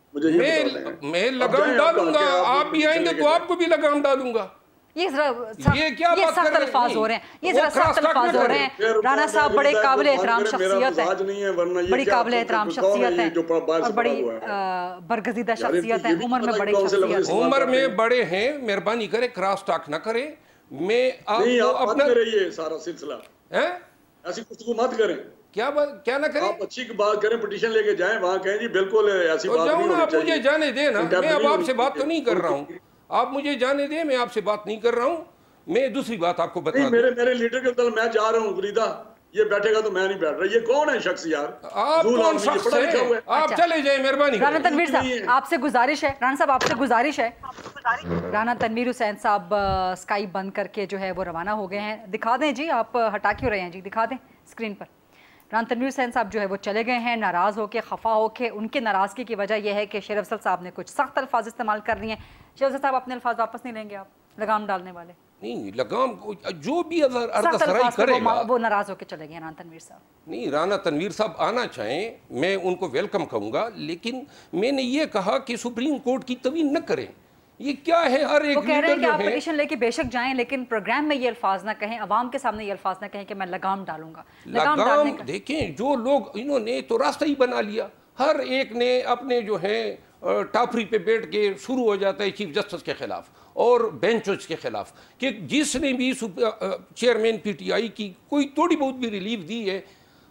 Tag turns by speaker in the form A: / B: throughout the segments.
A: मुझे ये बता दें।
B: मैं लगाम डालूंगा, आप भी आएंगे तो आपको भी लगाम डालूंगा।
C: ये
B: क्या बात
C: सख्त अल्फाज हो रहे हैं, ये जरा सख्त अल्फाज हो रहे हैं। राणा साहब बड़े काबिल एहतराम शख्सियत है, बड़ी काबिल एहतराम शख्सियत है और बड़ी बरगजीदा शख्सियत है, उम्र में बड़ी शख्सियत,
B: उम्र में बड़े हैं। मेहरबानी करें क्रॉस टॉक ना करें। मैं आपको अपना
A: ये सारा सिलसिला
B: है
A: ऐसी गुफ्तगू मत करें।
B: क्या ना करें?
A: आप अच्छी बात करें, पिटीशन लेके जाएं, वहां कहें जी बिल्कुल ऐसी बात नहीं होनी चाहिए।
B: मुझे जाने दें ना, मैं अब आपसे बात तो नहीं कर रहा हूँ, आप मुझे जाने दें, मैं आपसे बात नहीं कर रहा हूँ। मैं दूसरी बात आपको बता दूं,
A: मेरे लीडर के कल मैं जा रहा हूँ फरीदा, ये बैठेगा तो मैं नहीं बैठ रहा। ये कौन है शख्स यार?
B: आप कौन शख्स है? आप चले जाए मेहरबानी।
C: राणा तनवीर साहब आपसे गुजारिश है, राणा साहब आपसे गुजारिश है। राणा तनवीर हुसैन साहब स्काइप बंद करके जो है वो रवाना हो गए हैं। दिखा दें जी, आप हटा क्यों रहे हैं जी, दिखा दें स्क्रीन पर। राणा तनवीर हुसैन साहब जो है वो चले गए हैं, नाराज़ होकर, खफा होकर। उनके नाराज़गी की वजह यह है कि शेर अफजल साहब ने कुछ सख्त अल्फाज इस्तेमाल कर लिए हैं। शेर अफजल साहब अपने अल्फाज वापस नहीं लेंगे? आप लगाम डालने वाले
B: नहीं, लगाम जो भी अर्दसराई करेगा
C: वो नाराज होकर चले गए राणा तनवीर साहब।
B: नहीं, राणा तनवीर साहब आना चाहें, मैं उनको वेलकम कहूँगा, लेकिन मैंने ये कहा कि सुप्रीम कोर्ट की तवील न करें। ये क्या है, हर एक
C: वो कह रहे हैं कि आप पिटीशन लेके बेशक जाएं, लेकिन प्रोग्राम में ये अल्फाज ना कहें, अवाम के सामने ये अल्फाज ना कहें कि मैं लगाम डालूंगा।
B: लगाम देखें, जो लोग इन्होंने तो रास्ता ही बना लिया। हर एक ने अपने जो है टाफरी पे बैठ के शुरू हो जाता है चीफ जस्टिस के खिलाफ और बेंचों के खिलाफ कि जिसने भी चेयरमैन पीटीआई की कोई थोड़ी बहुत भी रिलीफ दी है,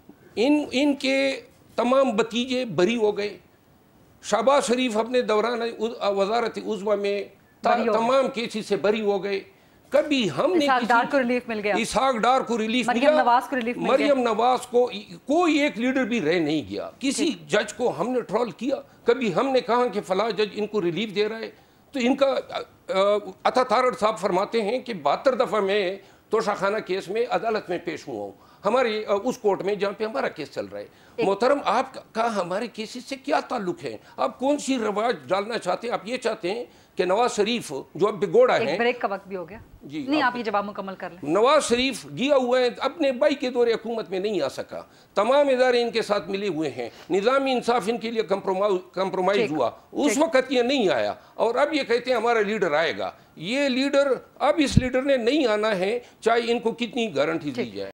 B: इनके तमाम भतीजे बरी हो गए। शहबाज शरीफ अपने दौरान वजारत उज़्मा में तमाम केसेस से बरी हो गए। कभी हमने
C: इसहाक डार को रिलीफ मिल गया,
B: इसहाक डार को रिलीफ
C: मरियम नवाज को रिलीफ मिल गया,
B: मरियम नवाज को कोई एक लीडर भी रह नहीं गया। किसी जज को हमने ट्रोल किया? कभी हमने कहा कि फला जज इनको रिलीफ दे रहा है? तो इनका अता तारड़ साहब फरमाते हैं कि 72 दफ़ा मैं तोशाखाना केस में अदालत में पेश हुआ हूँ, हमारे उस कोर्ट में जहाँ पे हमारा केस चल रहा है। मोहतरम, आपका हमारे केसेस से क्या ताल्लुक है? आप कौन सी रवाज डालना चाहते हैं? आप ये चाहते हैं कि नवाज शरीफ जो अब बिगोड़ा है,
C: ब्रेक का वक्त भी हो गया जी, नहीं आप ये जवाब मुकम्मल कर लें।
B: नवाज शरीफ गिया हुआ है, अपने भाई के दौरे हुकूमत में नहीं आ सका, तमाम इदारे इनके साथ मिले हुए हैं, निज़ामी इंसाफ इनके लिए कंप्रोमाइज हुआ, उस वक्त ये नहीं आया और अब ये कहते हैं हमारा लीडर आएगा। ये लीडर, अब इस लीडर ने नहीं आना है, चाहे इनको कितनी गारंटी दी जाए।